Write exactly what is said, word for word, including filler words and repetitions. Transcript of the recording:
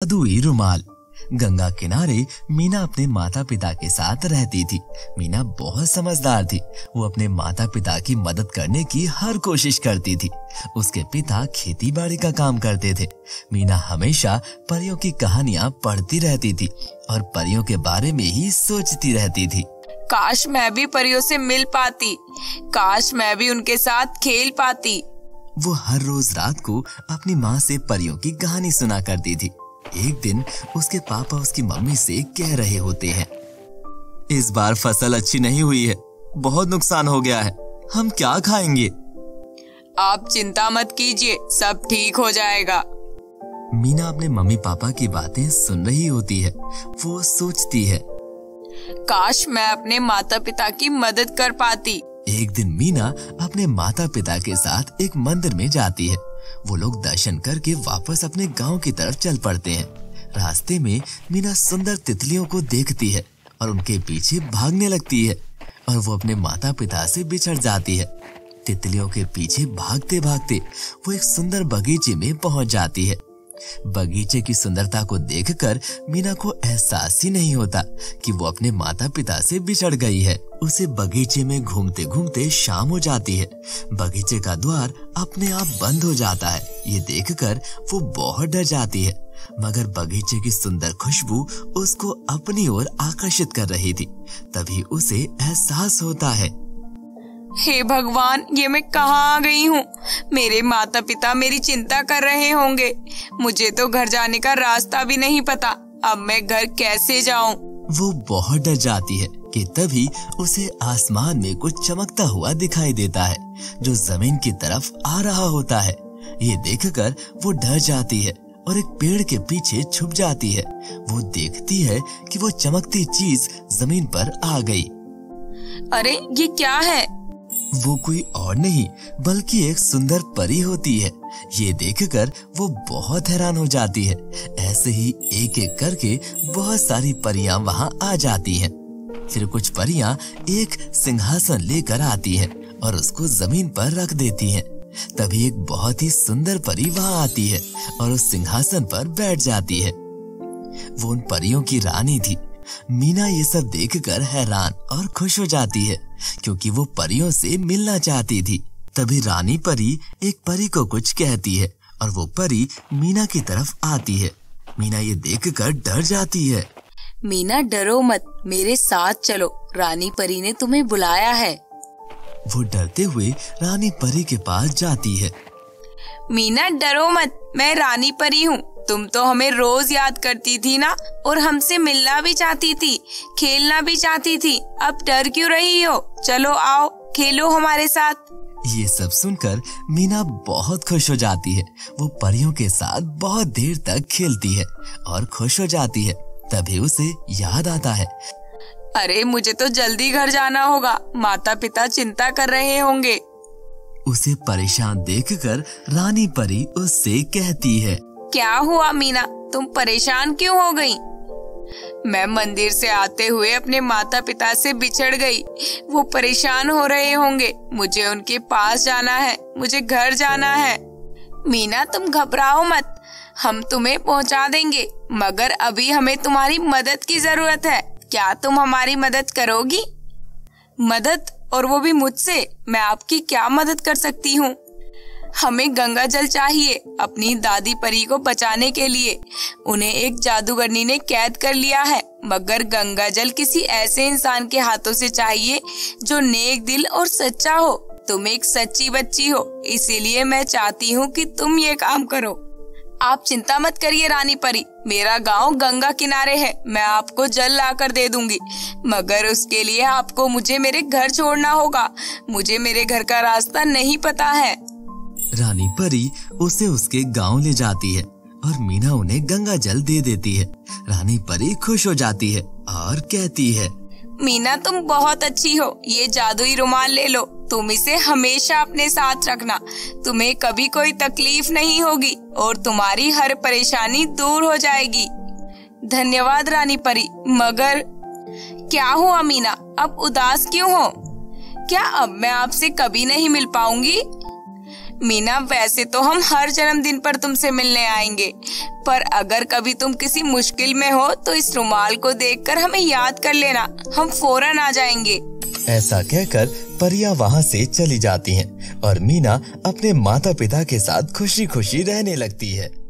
जादुई रुमाल। गंगा किनारे मीना अपने माता पिता के साथ रहती थी। मीना बहुत समझदार थी। वो अपने माता पिता की मदद करने की हर कोशिश करती थी। उसके पिता खेती बाड़ी का काम करते थे। मीना हमेशा परियों की कहानियां पढ़ती रहती थी और परियों के बारे में ही सोचती रहती थी। काश मैं भी परियों से मिल पाती, काश मैं भी उनके साथ खेल पाती। वो हर रोज रात को अपनी माँ से परियों की कहानी सुना करती थी। एक दिन उसके पापा उसकी मम्मी से कह रहे होते हैं, इस बार फसल अच्छी नहीं हुई है, बहुत नुकसान हो गया है, हम क्या खाएंगे? आप चिंता मत कीजिए, सब ठीक हो जाएगा। मीना अपने मम्मी पापा की बातें सुन रही होती है। वो सोचती है, काश मैं अपने माता पिता की मदद कर पाती। एक दिन मीना अपने माता पिता के साथ एक मंदिर में जाती है। वो लोग दर्शन करके वापस अपने गांव की तरफ चल पड़ते हैं। रास्ते में मीना सुंदर तितलियों को देखती है और उनके पीछे भागने लगती है और वो अपने माता पिता से बिछड़ जाती है। तितलियों के पीछे भागते भागते वो एक सुंदर बगीचे में पहुंच जाती है। बगीचे की सुंदरता को देखकर मीना को एहसास ही नहीं होता कि वो अपने माता पिता से बिछड़ गई है। उसे बगीचे में घूमते घूमते शाम हो जाती है। बगीचे का द्वार अपने आप बंद हो जाता है। ये देखकर वो बहुत डर जाती है, मगर बगीचे की सुंदर खुशबू उसको अपनी ओर आकर्षित कर रही थी। तभी उसे एहसास होता है, हे भगवान, ये मैं कहाँ आ गई हूँ? मेरे माता पिता मेरी चिंता कर रहे होंगे। मुझे तो घर जाने का रास्ता भी नहीं पता। अब मैं घर कैसे जाऊँ? वो बहुत डर जाती है कि तभी उसे आसमान में कुछ चमकता हुआ दिखाई देता है जो जमीन की तरफ आ रहा होता है। ये देखकर वो डर जाती है और एक पेड़ के पीछे छुप जाती है। वो देखती है कि वो चमकती चीज जमीन पर आ गई। अरे ये क्या है? वो कोई और नहीं बल्कि एक सुंदर परी होती है। ये देखकर वो बहुत हैरान हो जाती है। ऐसे ही एक एक करके बहुत सारी परियां वहां आ जाती हैं। फिर कुछ परियां एक सिंहासन लेकर आती हैं और उसको जमीन पर रख देती हैं। तभी एक बहुत ही सुंदर परी वहां आती है और उस सिंहासन पर बैठ जाती है। वो उन परियों की रानी थी। मीना ये सब देखकर हैरान और खुश हो जाती है क्योंकि वो परियों से मिलना चाहती थी। तभी रानी परी एक परी को कुछ कहती है और वो परी मीना की तरफ आती है। मीना ये देखकर डर जाती है। मीना डरो मत, मेरे साथ चलो, रानी परी ने तुम्हें बुलाया है। वो डरते हुए रानी परी के पास जाती है। मीना डरो मत, मैं रानी परी हूँ। तुम तो हमें रोज याद करती थी ना, और हमसे मिलना भी चाहती थी, खेलना भी चाहती थी। अब डर क्यों रही हो? चलो आओ, खेलो हमारे साथ। ये सब सुनकर मीना बहुत खुश हो जाती है। वो परियों के साथ बहुत देर तक खेलती है और खुश हो जाती है। तभी उसे याद आता है, अरे मुझे तो जल्दी घर जाना होगा, माता पिता चिंता कर रहे होंगे। उसे परेशान देखकर रानी परी उससे कहती है, क्या हुआ मीना, तुम परेशान क्यों हो गई? मैं मंदिर से आते हुए अपने माता पिता से बिछड़ गई। वो परेशान हो रहे होंगे। मुझे उनके पास जाना है, मुझे घर जाना है। मीना तुम घबराओ मत, हम तुम्हें पहुंचा देंगे, मगर अभी हमें तुम्हारी मदद की जरूरत है। क्या तुम हमारी मदद करोगी? मदद? और वो भी मुझसे? मैं आपकी क्या मदद कर सकती हूँ? हमें गंगा जल चाहिए अपनी दादी परी को बचाने के लिए। उन्हें एक जादूगरनी ने कैद कर लिया है, मगर गंगा जल किसी ऐसे इंसान के हाथों से चाहिए जो नेक दिल और सच्चा हो। तुम एक सच्ची बच्ची हो, इसीलिए मैं चाहती हूँ कि तुम ये काम करो। आप चिंता मत करिए रानी परी, मेरा गांव गंगा किनारे है, मैं आपको जल लाकर दे दूंगी, मगर उसके लिए आपको मुझे मेरे घर छोड़ना होगा। मुझे मेरे घर का रास्ता नहीं पता है। रानी परी उसे उसके गांव ले जाती है और मीना उन्हें गंगा जल दे देती है। रानी परी खुश हो जाती है और कहती है, मीना तुम बहुत अच्छी हो, ये जादुई रुमाल ले लो, तुम इसे हमेशा अपने साथ रखना। तुम्हें कभी कोई तकलीफ नहीं होगी और तुम्हारी हर परेशानी दूर हो जाएगी। धन्यवाद रानी परी। मगर क्या हुआ मीना, अब उदास क्यों हो? क्या अब मैं आपसे कभी नहीं मिल पाऊंगी? मीना, वैसे तो हम हर जन्मदिन पर तुमसे मिलने आएंगे, पर अगर कभी तुम किसी मुश्किल में हो तो इस रुमाल को देखकर हमें याद कर लेना, हम फौरन आ जाएंगे। ऐसा कहकर परियां वहाँ से चली जाती हैं और मीना अपने माता पिता के साथ खुशी खुशी रहने लगती है।